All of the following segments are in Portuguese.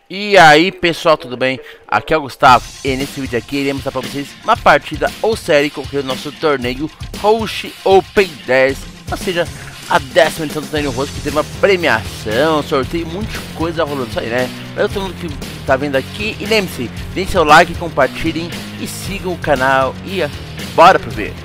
E aí pessoal, tudo bem? Aqui é o Gustavo e nesse vídeo aqui iremos mostrar para vocês uma partida ou série com o nosso torneio Roche Open 10, ou seja, a 10ª edição do torneio Roche, que teve uma premiação, sorteio, muita coisa rolando isso aí, né? Valeu todo mundo que tá vendo aqui e lembre-se, deem seu like, compartilhem e sigam o canal e bora pro vídeo.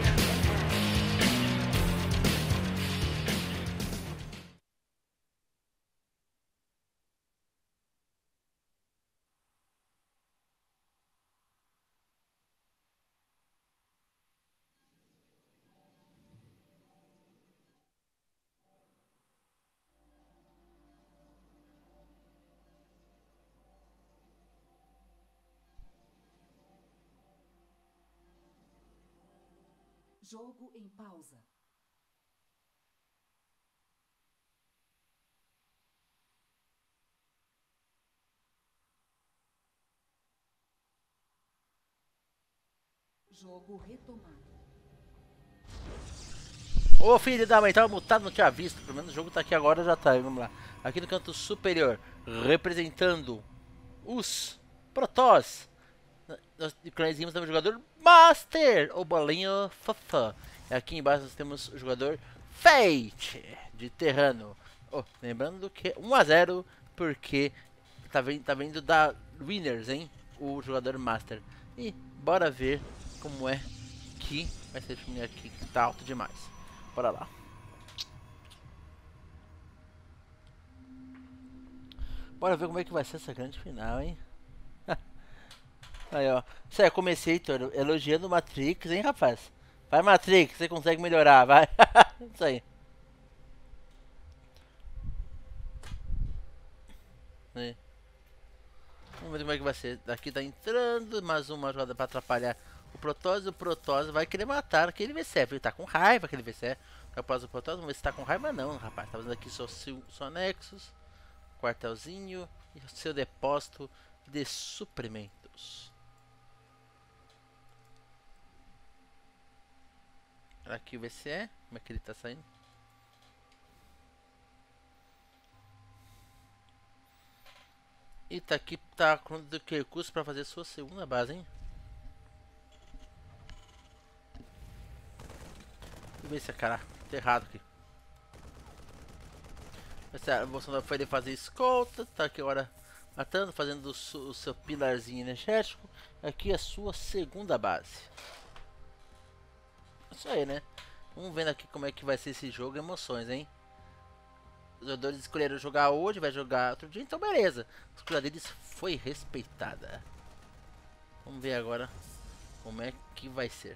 Jogo em pausa. Jogo retomado. Ô filho da mãe, tava mutado, não tinha visto. Pelo menos o jogo tá aqui agora, já tá. Vamos lá. Aqui no canto superior, representando os Protoss. Nós temos o jogador Master, o bolinho Fafã. E aqui embaixo nós temos o jogador Fate, de Terrano. Oh, lembrando que 1 a 0, porque tá vendo da Winners, hein? O jogador Master. E bora ver como é que vai ser esse menino aqui, que tá alto demais. Bora lá. Bora ver como é que vai ser essa grande final, hein? Aí, ó. Isso aí, comecei, Toro, elogiando o Matrix, hein, rapaz? Vai, Matrix, você consegue melhorar, vai. Isso aí. Aí. Vamos ver como é que vai ser. Daqui tá entrando, mais uma jogada pra atrapalhar o Protoss. O Protoss vai querer matar aquele VCF. Ele tá com raiva, aquele VCF. Após o Protoss, vamos ver se tá com raiva não, rapaz. Tá fazendo aqui só Nexus, quartelzinho e seu depósito de suprimentos. Aqui o VCE, como é que ele tá saindo? E tá aqui, tá com do que recurso pra fazer sua segunda base, hein? Deixa eu ver se é cara, tá errado aqui. A Bolsonaro foi de fazer escolta, tá aqui agora matando, fazendo o seu pilarzinho energético. Aqui a sua segunda base. Isso aí, né? Vamos vendo aqui como é que vai ser esse jogo, emoções, hein? Os jogadores escolheram jogar hoje, vai jogar outro dia, então beleza. A escolha deles foi respeitada. Vamos ver agora como é que vai ser.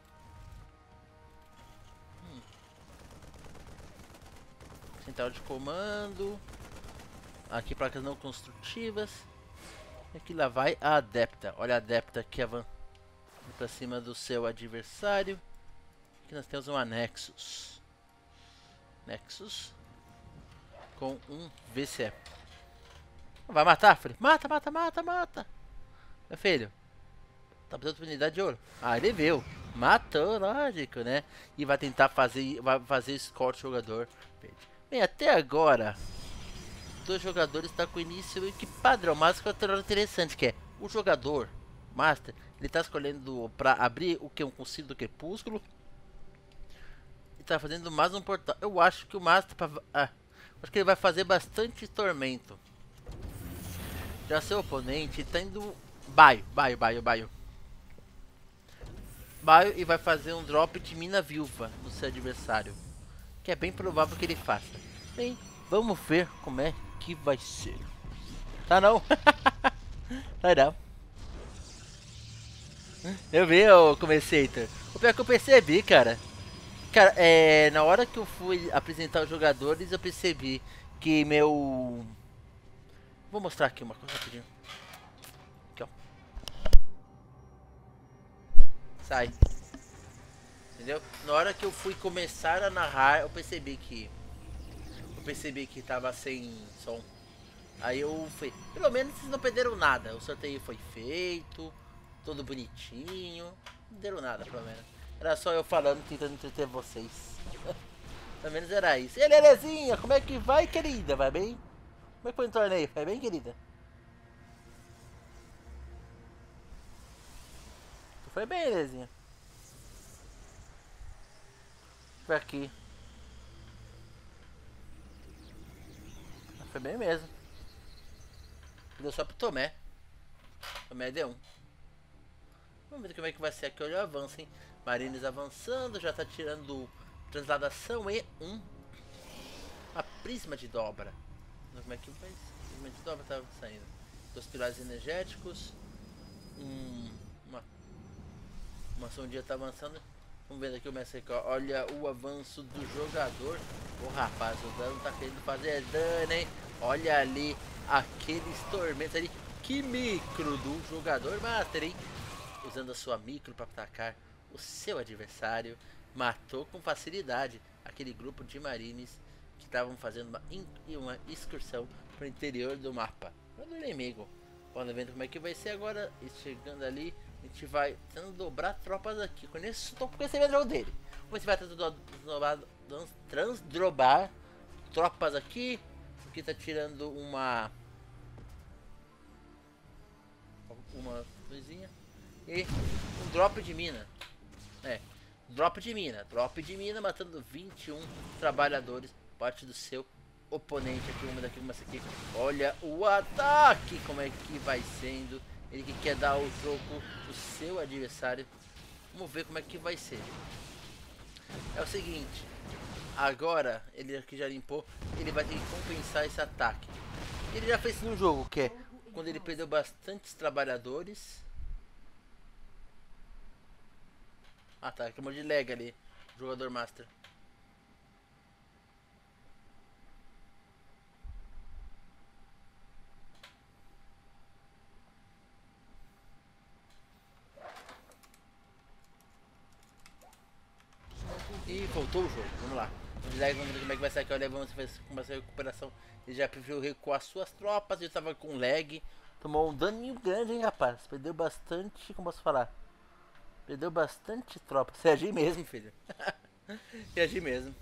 Central de comando. Aqui placas não construtivas. E aqui lá vai a adepta. Olha a adepta que avança pra cima do seu adversário. Aqui nós temos uma Nexus. Nexus com um VCE. Vai matar, filho? Mata, mata, mata, mata. Meu filho, tá precisando de oportunidade de ouro. Ah, ele viu. Matou, lógico, né? E vai tentar fazer escort jogador. Bem, até agora, dois jogadores estão com o início meio que padrão, mas com outra interessante, que é o jogador Master, ele está escolhendo para abrir o que? Um concílio do crepúsculo. E tá fazendo mais um portal. Eu acho que o Master, acho que ele vai fazer bastante tormento. Já seu oponente tá indo baio e vai fazer um drop de mina viúva no seu adversário, que é bem provável que ele faça. Bem, vamos ver como é que vai ser. Tá não? Vai não. Eu vi o Commentator. O pior que eu percebi, cara. Cara, na hora que eu fui apresentar os jogadores, eu percebi que meu... Vou mostrar aqui uma coisa rapidinho. Aqui, ó. Sai. Entendeu? Na hora que eu fui começar a narrar, eu percebi que tava sem som. Aí eu fui. Pelo menos vocês não perderam nada. O sorteio foi feito, todo bonitinho. Não deram nada, pelo menos. Era só eu falando, tentando entreter vocês. Pelo menos era isso. E Lelezinha, como é que vai, querida? Vai bem? Como é que foi o torneio? Vai bem, querida? Foi bem, Elezinha. Foi aqui. Foi bem mesmo. Deu só pro Tomé. Tomé deu um. Vamos ver como é que vai ser aqui. Olha o avanço, hein? Marines avançando. Já tá tirando transladação e uma prisma de dobra. Como é que vai ser? Prisma de dobra tá saindo. 2 pilares energéticos. Uma sondinha tá avançando. Vamos ver aqui o mestre aqui, ó. Olha o avanço do jogador. Ô rapaz, o dano tá querendo fazer dano, hein? Olha ali aqueles tormentos ali. Que micro do jogador Master, hein? Usando a sua micro para atacar o seu adversário. Matou com facilidade aquele grupo de marines que estavam fazendo uma excursão para o interior do mapa. Do inimigo. Vamos ver como é que vai ser agora. E chegando ali, a gente vai tentando dobrar tropas aqui. Estou conhecendo dele. Você vai tentando transdrobar tropas aqui. Aqui tá tirando uma coisinha. E um drop de mina. Drop de mina matando 21 trabalhadores. Parte do seu oponente aqui, uma daqui, uma aqui. Olha o ataque, como é que vai sendo. Ele que quer dar o troco do seu adversário. Vamos ver como é que vai ser. É o seguinte, agora ele aqui já limpou, ele vai ter que compensar esse ataque. Ele já fez no jogo, que é quando ele perdeu bastantes trabalhadores. Ah tá, chamou de lag ali, jogador master. E voltou o jogo, vamos lá. Vamos ver como é que vai sair aqui. Olha, vamos ver como vai ser a recuperação. Ele já preferiu recuar suas tropas, ele estava com lag. Tomou um daninho grande, hein, rapaz. Perdeu bastante, como posso falar? Perdeu bastante tropa. Você agir mesmo, filho. Reagir mesmo.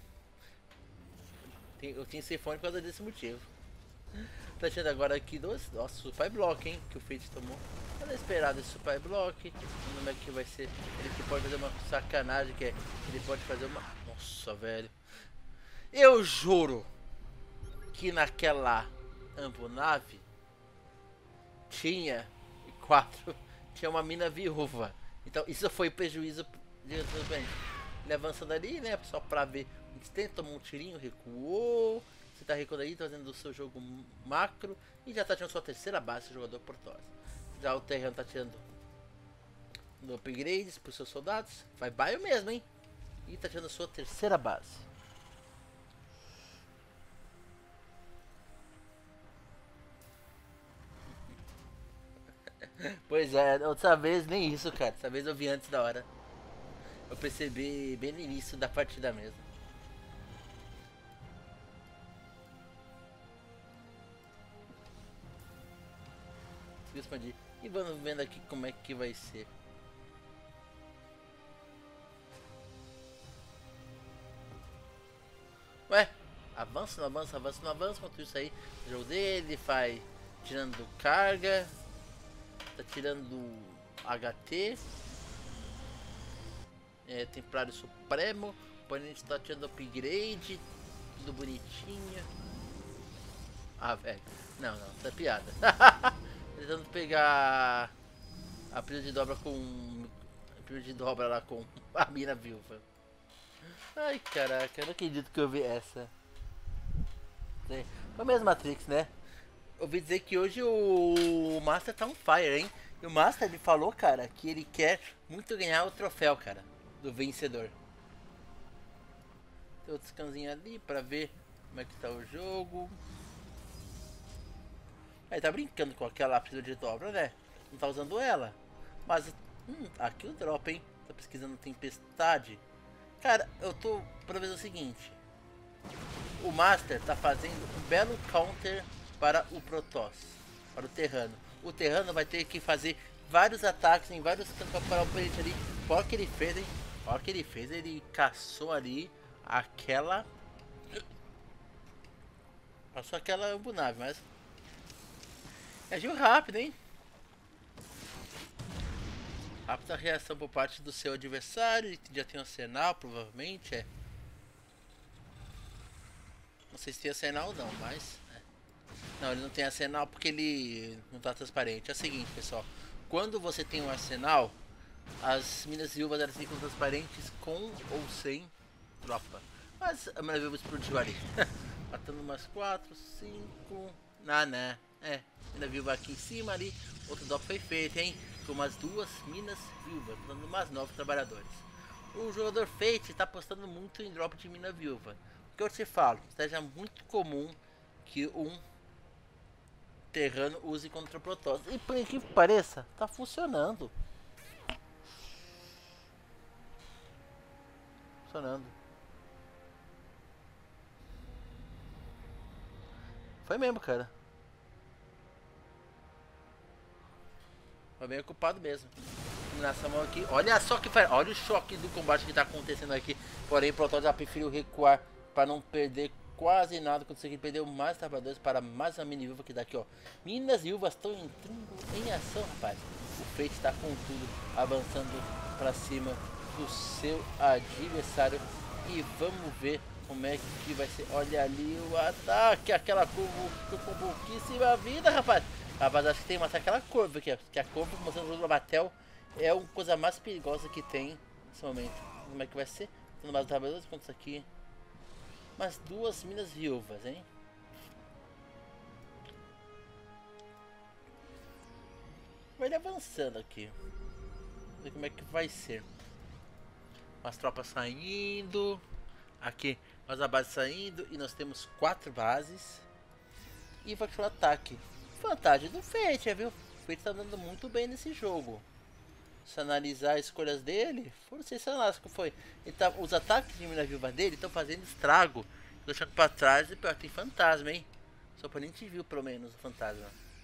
Eu tinha Sifone por causa desse motivo. Tá tirando agora aqui dois. Nossa, Supply Block, hein? Que o Fate tomou. Era esperado esse Supply Block. Como é que vai ser? Ele que pode fazer uma sacanagem. Que é. Ele pode fazer uma. Nossa, velho. Eu juro que naquela ambonave tinha 4. Tinha uma mina viúva. Então isso foi prejuízo. Ele avançando ali, né? Só pra ver. Tomou um tirinho, recuou. Você tá recuando aí, tá fazendo o seu jogo macro. E já tá tirando sua terceira base, jogador Portosa. Já o terreno tá tirando upgrades pros seus soldados. Vai baio mesmo, hein? E tá tirando sua terceira base. Pois é, outra vez nem isso, cara. Dessa vez eu vi antes da hora. Eu percebi bem no início da partida mesmo. Expandir. E vamos vendo aqui como é que vai ser. Ué, avança, não avança, avança, não avança. Enquanto isso aí, o jogo dele faz tirando carga, tá tirando HT, Templário Supremo. O oponente tá tirando upgrade, tudo bonitinho. Ah, velho, não, tá piada. Tentando pegar a pilha de dobra com a pilha de dobra lá com a mina viúva. Ai caraca, eu não acredito que eu vi essa. Foi a mesma Matrix, né? Ouvi dizer que hoje o Master tá on fire, hein? E o Master ele falou, cara, que ele quer muito ganhar o troféu, cara, do vencedor. Tem outro scanzinho ali pra ver como é que tá o jogo. Aí tá brincando com aquela pilha de dobra, né? Não tá usando ela. Mas, aqui o drop, hein? Tá pesquisando tempestade. Cara, eu tô pra ver o seguinte. O Master tá fazendo um belo counter para o Protoss. Para o Terrano. O Terrano vai ter que fazer vários ataques em vários cantos para parar o oponente ali. Olha o que ele fez, hein? Olha o que ele fez. Ele caçou ali aquela... Passou aquela ambunave, mas... Agiu rápido, hein? Rápida reação por parte do seu adversário. Ele já tem um arsenal, provavelmente. Não sei se tem arsenal ou não, mas... Não, ele não tem arsenal porque ele não tá transparente. É o seguinte, pessoal. Quando você tem um arsenal, as minas viúvas elas ficam transparentes com ou sem tropa. Mas a mina viúva explodiu ali. Matando umas 4, 5... Não. Mina viúva aqui em cima ali. Outro drop foi feito, hein? Com umas 2 minas viúvas, dando umas 9 trabalhadores. O jogador Fate está apostando muito em drop de mina viúva. O que eu te falo, seja muito comum que um terrano use contra Protoss. E por que pareça, tá funcionando. Foi mesmo, cara. Foi bem ocupado mesmo. Combinação aqui. Olha só que faz. Olha o choque do combate que tá acontecendo aqui. Porém, Protoss já preferiu recuar para não perder quase nada. Quando você perdeu mais trabalhadores para mais uma mini viúva que daqui, ó. Minas viúvas estão entrando em ação, rapaz. O Fate está com tudo, avançando para cima do seu adversário. E vamos ver como é que vai ser. Olha ali o ataque. Aquela curva com pouquíssima vida, rapaz. Rapaz, acho que tem que matar aquela curva aqui, ó. Que a curva mostrando o jogo da Batel é a coisa mais perigosa que tem nesse momento. Como é que vai ser? Tendo mais trabalhadores quanto isso aqui. Mas 2 minas viúvas, hein? Vai ele avançando aqui. Vamos ver como é que vai ser. As tropas saindo. Aqui, mais a base saindo. E nós temos 4 bases. E vai para o ataque. Vantagem do Fate, viu? O Fate tá dando muito bem nesse jogo. Se analisar as escolhas dele, foram sensacionais que foi. Então, os ataques de mina viúva dele estão fazendo estrago, deixando para trás. E pior, tem fantasma, hein? Só para nem te viu pelo menos o fantasma.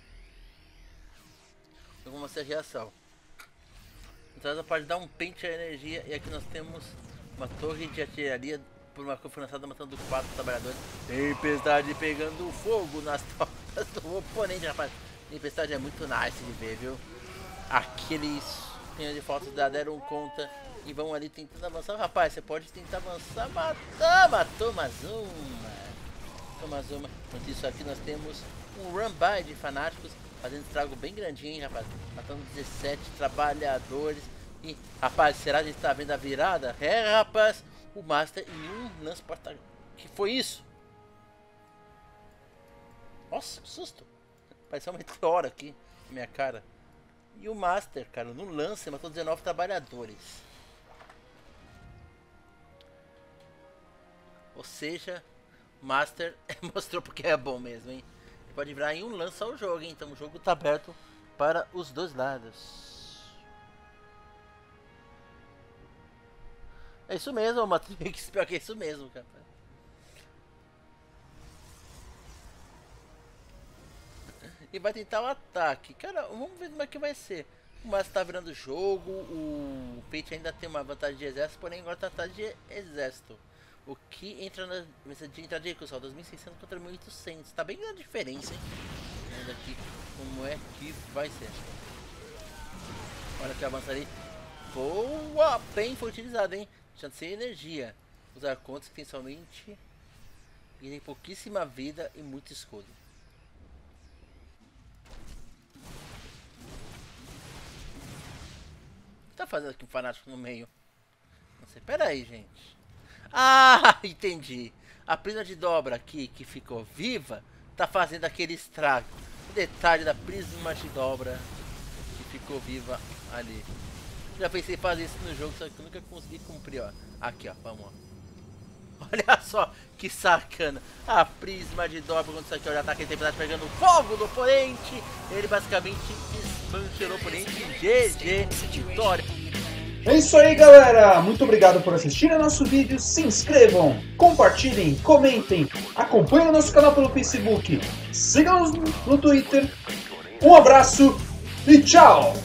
Eu vou mostrar a reação. Então pode dar um pente à energia. E aqui nós temos uma torre de artilharia por uma curva lançada matando 4 trabalhadores. Tempestade pegando fogo nas tropas do oponente, rapaz. Tempestade é muito nice de ver, viu? Aqueles de fotos da deram conta e vão ali tentando avançar. Rapaz, você pode tentar avançar. Matou mais uma. Enquanto isso aqui nós temos um run by de fanáticos fazendo estrago bem grandinho, hein, rapaz. Matando 17 trabalhadores. E, rapaz, será que a gente tá vendo a virada? Rapaz, o Master em um lance porta... Que foi isso? Nossa, que susto. Pareceu uma meteora aqui na minha cara. E o Master, cara, no lance matou 19 trabalhadores. Ou seja, Master mostrou porque é bom mesmo, hein? Pode virar em um lance ao jogo, hein? Então o jogo tá aberto para os dois lados. É isso mesmo, Matrix. Pior que é isso mesmo, cara. E vai tentar o ataque. Cara, vamos ver como é que vai ser. O Master tá virando jogo. O Fate ainda tem uma vantagem de exército, porém agora tá atrás de exército. O que entra na mesa de entrada de recurso, 2.600 contra 1.800. Tá bem grande diferença, hein? Vamos aqui como é que vai ser. Olha que avança ali. Boa! Bem foi utilizado, hein? Chance sem energia. Usar contas que tem somente. E tem pouquíssima vida e muito escudo. O que tá fazendo aqui um fanático no meio? Não sei. Pera aí, gente. Ah, entendi. A prisma de dobra aqui que ficou viva tá fazendo aquele estrago. O detalhe da prisma de dobra que ficou viva ali. Já pensei em fazer isso no jogo, só que eu nunca consegui cumprir, ó. Aqui, ó, vamos, ó. Olha só que sacana. A prisma de dobra quando isso aqui, olha, ataque de tempestade pegando fogo do oponente. Ele basicamente desmantelou o oponente. GG, vitória. É isso aí, galera! Muito obrigado por assistirem ao nosso vídeo. Se inscrevam, compartilhem, comentem, acompanhem o nosso canal pelo Facebook, sigam-nos no Twitter. Um abraço e tchau!